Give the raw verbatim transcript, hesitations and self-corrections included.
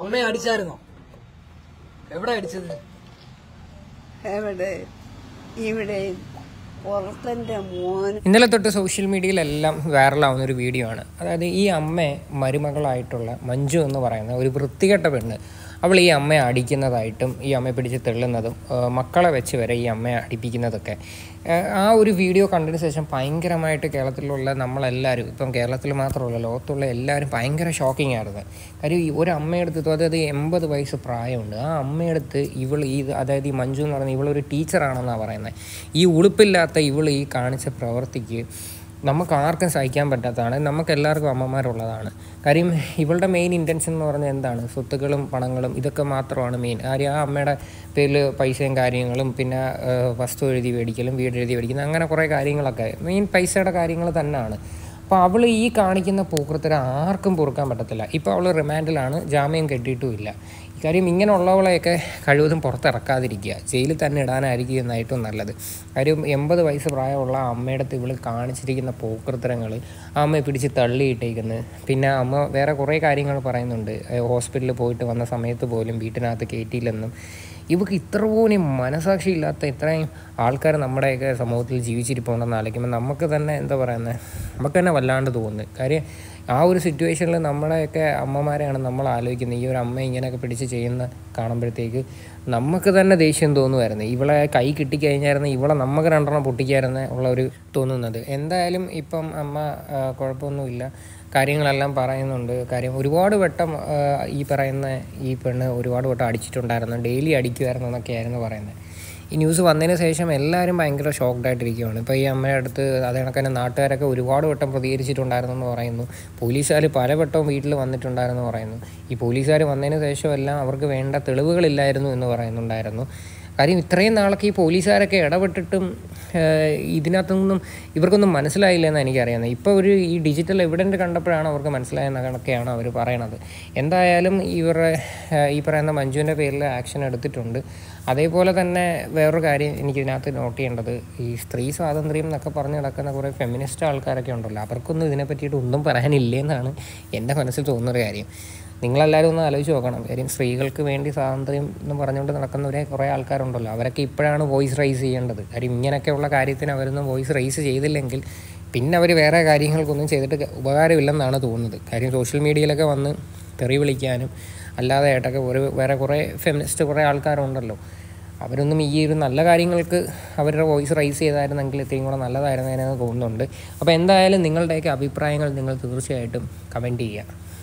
അമ്മയെ അടിച്ചായിരുന്നോ? എവിടെ അടിച്ചത്? എവിടെ? ഇവിടെ. ഇന്നലെ തൊട്ട് സോഷ്യൽ മീഡിയയിലെല്ലാം വൈറലാവുന്ന ഒരു വീഡിയോ ആണ്. അതായത് ഈ അമ്മയെ മരുമകളായിട്ടുള്ള മഞ്ജു എന്ന് പറയുന്ന ഒരു വൃത്തികെട്ട പെണ്ണ്, അവൾ ഈ അമ്മയെ അടിക്കുന്നതായിട്ടും ഈ അമ്മയെ പിടിച്ച് തെള്ളുന്നതും മക്കളെ വെച്ച് വരെ ഈ അമ്മയെ അടിപ്പിക്കുന്നതൊക്കെ ആ ഒരു വീഡിയോ കണ്ടതിന് ശേഷം ഭയങ്കരമായിട്ട് കേരളത്തിലുള്ള നമ്മളെല്ലാവരും, ഇപ്പം കേരളത്തിൽ മാത്രമല്ല ലോകത്തുള്ള എല്ലാവരും ഭയങ്കര ഷോക്കിംഗ് ആയിരുന്നു. കാര്യം ഈ ഒരു അമ്മയെടുത്ത്, അതായത് എൺപത് വയസ്സ് പ്രായമുണ്ട്, ആ അമ്മയെടുത്ത് ഇവൾ ഈ അതായത് ഈ മഞ്ജു എന്ന് പറയുന്നത് ഇവളൊരു ടീച്ചറാണെന്നാണ് പറയുന്നത്. ഈ ഉളുപ്പില്ലാത്ത ഇവൾ ഈ കാണിച്ച പ്രവൃത്തിക്ക് നമുക്ക് ആർക്കും സഹിക്കാൻ പറ്റാത്തതാണ്. നമുക്ക് എല്ലാവർക്കും അമ്മമാരുള്ളതാണ്. കാര്യം ഇവളുടെ മെയിൻ ഇൻറ്റൻഷൻ എന്ന് പറഞ്ഞാൽ എന്താണ്? സ്വത്തുക്കളും പണങ്ങളും ഇതൊക്കെ മാത്രമാണ് മെയിൻ കാര്യം. ആ അമ്മയുടെ പേരിൽ പൈസയും കാര്യങ്ങളും പിന്നെ വസ്തു എഴുതി മേടിക്കലും വീട് എഴുതി മേടിക്കുന്നത് അങ്ങനെ കുറേ കാര്യങ്ങളൊക്കെ മെയിൻ പൈസയുടെ കാര്യങ്ങൾ തന്നെയാണ്. അപ്പോൾ അവൾ ഈ കാണിക്കുന്ന പോക്കൃത്തരം ആർക്കും പൊറുക്കാൻ പറ്റത്തില്ല. ഇപ്പോൾ അവൾ റിമാൻഡിലാണ്, ജാമ്യം കെട്ടിയിട്ടുമില്ല. കാര്യം ഇങ്ങനെയുള്ളവളെയൊക്കെ കഴിവതും പുറത്തിറക്കാതിരിക്കുക, ജയിലിൽ തന്നെ ഇടാനായിരിക്കും എന്നാണ് ഏറ്റവും നല്ലത്. കാര്യം എൺപത് വയസ്സ് പ്രായമുള്ള അമ്മയുടെ ഇവൾ കാണിച്ചിരിക്കുന്ന പോക്കൃത്തരങ്ങൾ, ആ അമ്മയെ പിടിച്ച് തള്ളിയിട്ടേക്കുന്നത്. പിന്നെ അമ്മ വേറെ കുറേ കാര്യങ്ങൾ പറയുന്നുണ്ട്. ഹോസ്പിറ്റലിൽ പോയിട്ട് വന്ന സമയത്ത് പോലും വീട്ടിനകത്ത് കയറ്റിയില്ലെന്നും. ഇവർക്ക് ഇത്ര പോലും മനസാക്ഷി ഇല്ലാത്ത ഇത്രയും ആൾക്കാർ നമ്മുടെയൊക്കെ സമൂഹത്തിൽ ജീവിച്ചിരിപ്പുണ്ടെന്ന് ആലോചിക്കുമ്പോൾ നമുക്ക് തന്നെ എന്താ പറയുന്നത്, നമുക്ക് തന്നെ വല്ലാണ്ട് തോന്നുന്നു. കാര്യം ആ ഒരു സിറ്റുവേഷനിൽ നമ്മളെയൊക്കെ അമ്മമാരെയാണ് നമ്മൾ ആലോചിക്കുന്നത്. ഈ ഒരു അമ്മ ഇങ്ങനെയൊക്കെ പിടിച്ച് ചെയ്യുന്ന കാണുമ്പോഴത്തേക്ക് നമുക്ക് തന്നെ ദേഷ്യം തോന്നുമായിരുന്നു. ഇവളെ കൈ കിട്ടിക്കഴിഞ്ഞായിരുന്നു ഇവളെ നമുക്ക് രണ്ടെണ്ണം പൊട്ടിക്കായിരുന്നു ഉള്ള ഒരു തോന്നുന്നത്. എന്തായാലും ഇപ്പം അമ്മ കുഴപ്പമൊന്നുമില്ല, കാര്യങ്ങളെല്ലാം പറയുന്നുണ്ട്. കാര്യം ഒരുപാട് വട്ടം ഈ പറയുന്ന ഈ പെണ്ണ് ഒരുപാട് വട്ടം അടിച്ചിട്ടുണ്ടായിരുന്നു, ഡെയിലി അടിക്കുമായിരുന്നു എന്നൊക്കെയായിരുന്നു പറയുന്നത്. ഈ ന്യൂസ് വന്നതിന് ശേഷം എല്ലാവരും ഭയങ്കര ഷോക്ക്ഡായിട്ടിരിക്കുകയാണ്. ഇപ്പോൾ ഈ അമ്മയുടെ അടുത്ത് അതേ കണക്ക് നാട്ടുകാരൊക്കെ ഒരുപാട് വട്ടം പ്രതികരിച്ചിട്ടുണ്ടായിരുന്നു എന്ന് പറയുന്നു. പോലീസുകാർ പലവട്ടവും വീട്ടിൽ വന്നിട്ടുണ്ടായിരുന്നു പറയുന്നു. ഈ പോലീസുകാർ വന്നതിന് ശേഷം എല്ലാം അവർക്ക് വേണ്ട തെളിവുകളില്ലായിരുന്നു എന്ന് പറയുന്നുണ്ടായിരുന്നു. കാര്യം ഇത്രയും നാളൊക്കെ ഈ പോലീസുകാരൊക്കെ ഇടപെട്ടിട്ടും ഇതിനകത്തൊന്നും ഇവർക്കൊന്നും മനസ്സിലായില്ല എന്നാണ് എനിക്കറിയുന്നത്. ഇപ്പോൾ ഒരു ഈ ഡിജിറ്റൽ എവിഡൻറ്റ് കണ്ടപ്പോഴാണ് അവർക്ക് മനസ്സിലായെന്ന കണക്കെയാണ് അവർ പറയണത്. എന്തായാലും ഇവരുടെ ഈ പറയുന്ന മഞ്ജുവിൻ്റെ പേരിൽ ആക്ഷൻ എടുത്തിട്ടുണ്ട്. അതേപോലെ തന്നെ വേറൊരു കാര്യം എനിക്കിതിനകത്ത് നോട്ട് ചെയ്യേണ്ടത്, ഈ സ്ത്രീ സ്വാതന്ത്ര്യം എന്നൊക്കെ പറഞ്ഞ് നടക്കുന്ന കുറേ ഫെമിനിസ്റ്റ് ആൾക്കാരൊക്കെ ഉണ്ടല്ലോ, അവർക്കൊന്നും ഇതിനെ പറ്റിയിട്ട് ഒന്നും പറയാനില്ലേ എന്നാണ് എൻ്റെ മനസ്സിൽ തോന്നുന്നൊരു കാര്യം. നിങ്ങളെല്ലാവരും ഒന്ന് ആലോചിച്ച് നോക്കണം. കാര്യം സ്ത്രീകൾക്ക് വേണ്ടി സ്വാതന്ത്ര്യം എന്ന് പറഞ്ഞുകൊണ്ട് നടക്കുന്നവരെ കുറേ ആൾക്കാരുണ്ടല്ലോ, അവരൊക്കെ ഇപ്പോഴാണ് വോയിസ് റൈസ് ചെയ്യേണ്ടത്. കാര്യം ഇങ്ങനെയൊക്കെയുള്ള കാര്യത്തിന് അവരൊന്നും വോയിസ് റൈസ് ചെയ്തില്ലെങ്കിൽ പിന്നെ അവർ വേറെ കാര്യങ്ങൾക്കൊന്നും ചെയ്തിട്ട് ഉപകാരമില്ലെന്നാണ് തോന്നുന്നത്. കാര്യം സോഷ്യൽ മീഡിയയിലൊക്കെ വന്ന് തെറി വിളിക്കാനും അല്ലാതെ ആയിട്ടൊക്കെ ഒരു വേറെ കുറേ ഫെമിനിസ്റ്റ് കുറേ ആൾക്കാരുണ്ടല്ലോ, അവരൊന്നും ഈ ഒരു നല്ല കാര്യങ്ങൾക്ക് അവരുടെ വോയിസ് റൈസ് ചെയ്തായിരുന്നെങ്കിൽ ഇത്രയും കൂടെ നല്ലതായിരുന്നേനെന്ന് തോന്നുന്നുണ്ട്. അപ്പോൾ എന്തായാലും നിങ്ങളുടെയൊക്കെ അഭിപ്രായങ്ങൾ നിങ്ങൾ തീർച്ചയായിട്ടും കമൻറ്റ് ചെയ്യുക.